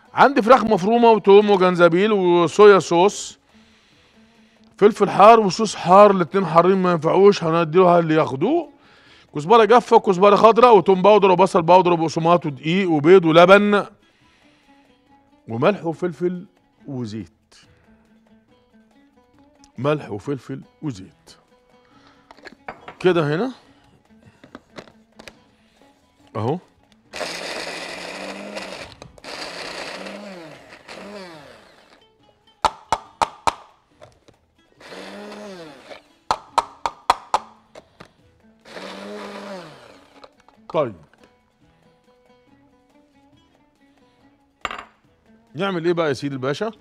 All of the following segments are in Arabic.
عندي فراخ مفرومه وتوم وجنزبيل وصويا صوص، فلفل حار وصوص حار، الاتنين حارين ما ينفعوش، هنديله اللي ياخدوه. كزبره جافه وكزبره خضراء وتوم باودر وبصل باودر وبقسماط ودقيق وبيض ولبن وملح وفلفل وزيت. ملح وفلفل وزيت كده هنا اهو. طيب نعمل ايه بقى يا سيدي الباشا؟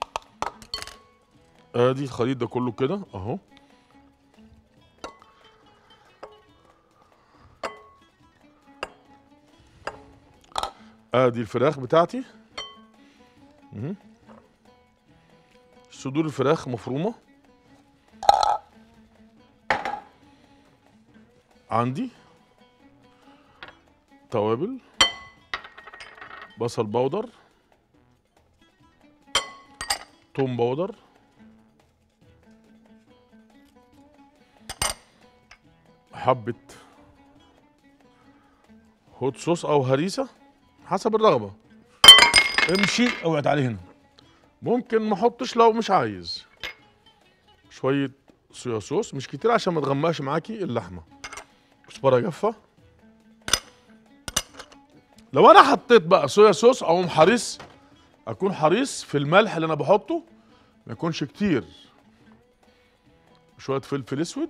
ادي الخليط ده كله كده اهو. ادي الفراخ بتاعتي، صدور الفراخ مفرومه عندي، توابل، بصل باودر، توم باودر، حبة هوت صوص او هريسة حسب الرغبة، امشي اوعى عليه هنا. ممكن ما احطش لو مش عايز. شوية صويا صوص مش كتير عشان ما تغمقش معاكي اللحمة. كزبرة جافة. لو انا حطيت بقى صويا صوص او حريص، اكون حريص في الملح اللي انا بحطه ما يكونش كتير. شويه فلفل اسود،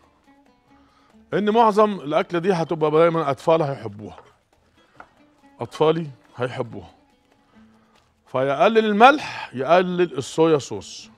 ان معظم الاكله دي هتبقى دايما اطفال هيحبوها، اطفالي هيحبوها، فيقلل الملح يقلل الصويا صوص.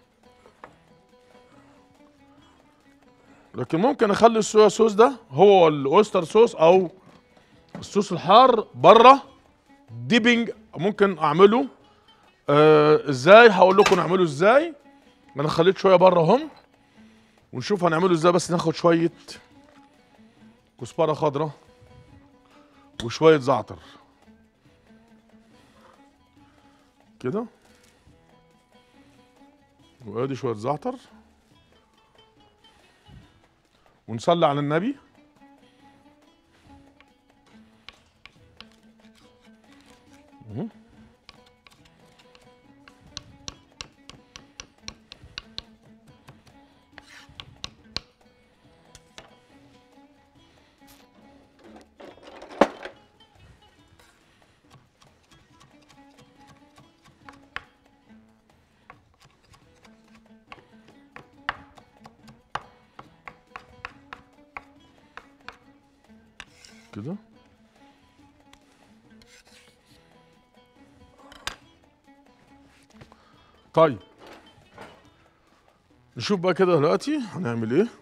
لكن ممكن اخلي الصويا صوص ده هو الاوستر صوص او الصوص الحار بره ديبنج. ممكن اعمله ازاي؟ هقول لكم نعمله ازاي. انا خليت شويه بره هم، ونشوف هنعمله ازاي. بس ناخد شويه كزبره خضراء وشويه زعتر كده، وادي شويه زعتر، ونصلي على النبي. كده طيب نشوف بقى كده دلوقتي هنعمل ايه.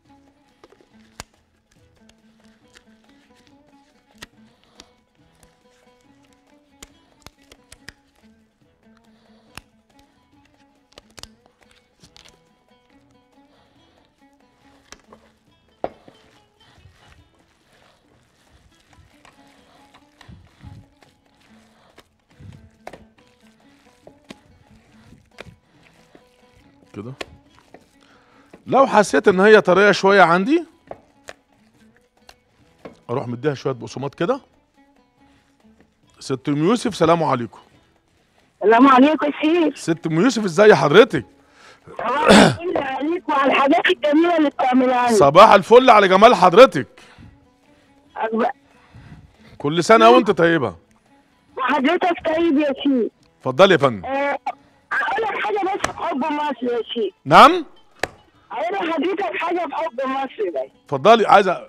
كده لو حسيت ان هي طريه شويه عندي، اروح مديها شويه بقسماط كده. ست ام يوسف سلام عليكم. السلام عليكم يا شيخ. ست ام يوسف ازاي حضرتك؟ صباح الفل عليك وعلى الحاجات الجميله اللي بتعملها لي. صباح الفل على جمال حضرتك. أكبر. كل سنه وانت طيبه. وحضرتك طيب يا شيخ. اتفضلي يا فندم. اقول لك حاجه بس في حب مصر يا شيخ. نعم. اقول لحضرتك حاجه في حب مصر بس. اتفضلي.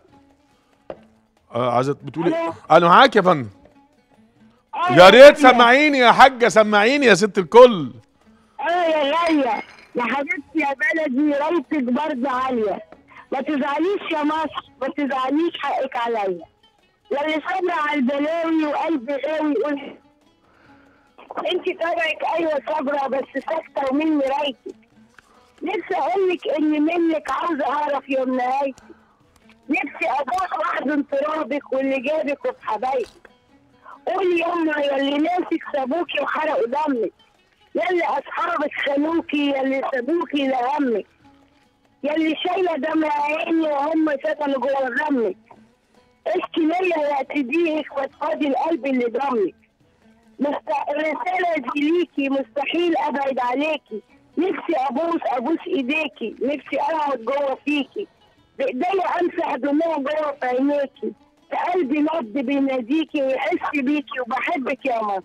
عايزه بتقولي إيه؟ انا معاك يا فندم. يا ريت سمعيني يا حاجه، سمعيني يا ست الكل. يا غاليه يا حبيبتي يا بلدي، رايتك برضه عاليه. ما تزعليش يا مصر، ما تزعليش، حقك عليا. للي صابره على البلاوي وقلبي غاوي يقول انت طبعك ايوه صابره بس ساكته ومن مرايتك. نفسي اقول لك اني منك عاوزه اعرف يوم نهايتك. نفسي ابوح واحضن ترابك واللي جابك وفي حبايبك، قولي يما يلي ناسك سابوكي وحرقوا دمك، يلي اصحابك خانوكي، يلي سابوكي لهمك، يلي شايله دم عيني وهم سكنوا جوه غمك. اشكي ليا واعتديك وتفادي القلب اللي ضمك. الرسالة دي ليكي، مستحيل ابعد عليكي. نفسي ابوس ايديكي، نفسي اقعد جوه فيكي، بايديا امسح دموع جوه في عينيكي، في قلبي نبض بيناديكي ويحس بيكي وبحبك يا مصر.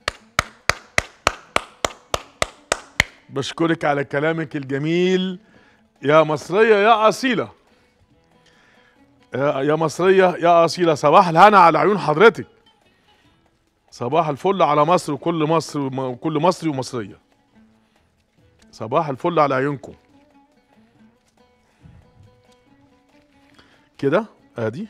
بشكرك على كلامك الجميل يا مصرية يا أصيلة. يا مصرية يا أصيلة، صباح الهنا على عيون حضرتك. صباح الفل على مصر وكل مصر وكل مصري ومصرية. صباح الفل على عيونكم. كده ادي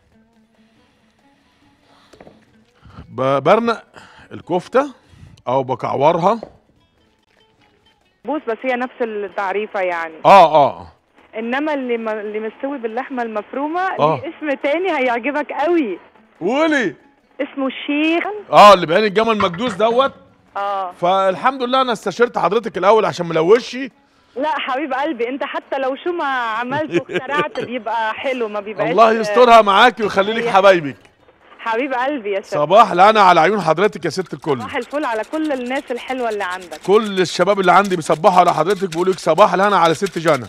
برنق الكفتة او بكعورها. بوس بس هي نفس التعريفة يعني. اه انما اللي مستوي باللحمة المفرومة آه. ليه اسم تاني هيعجبك قوي. قولي. اسمه الشيخ. اللي بعين الجمل مكدوس دوت. فالحمد لله انا استشرت حضرتك الاول عشان ملوشي. لا حبيب قلبي، انت حتى لو شو ما عملت واخترعت بيبقى حلو، ما بيبقاش. الله يسترها معاكي ويخلي لك حبايبك. حبيب قلبي يا شباب. صباح الهنا على عيون حضرتك يا ست الكل. صباح الفل على كل الناس الحلوه اللي عندك. كل الشباب اللي عندي بيصبحوا على حضرتك، بيقولوا لك صباح الهنا على ست جانا.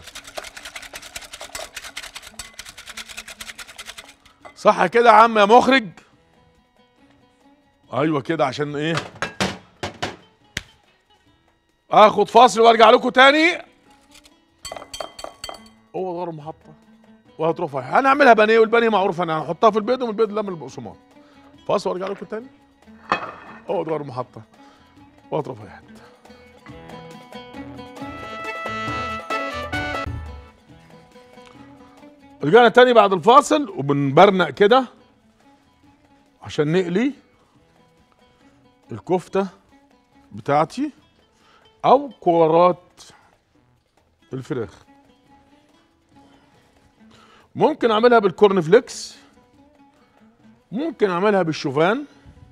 صح كده يا عم يا مخرج؟ ايوه كده، عشان ايه؟ اخد فاصل وارجع لكم تاني. هو دور محطه وهترفع. هنعملها بانيه، والبانيه معروف انا هنحطها في البيض، ومن البيض لم البقسماط. فاصل وارجع لكم تاني. هو دور محطه وهترفع حته. رجعنا تاني بعد الفاصل وبنبرنق كده عشان نقلي الكفتة بتاعتي او كورات الفراخ. ممكن اعملها بالكورن فليكس، ممكن اعملها بالشوفان،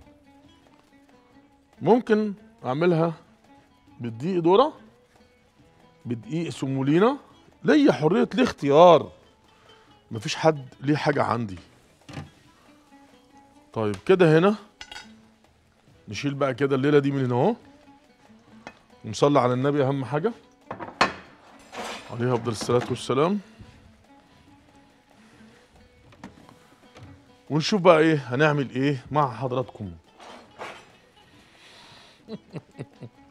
ممكن اعملها بالدقيق ذرة، بدقيق سمولينا. ليا حرية الاختيار، مفيش حد ليه حاجة عندي. طيب كده هنا نشيل بقى كده الليلة دي من هنا اهو، ونصلي على النبي اهم حاجة عليه افضل الصلاة والسلام. ونشوف بقى ايه هنعمل ايه مع حضراتكم.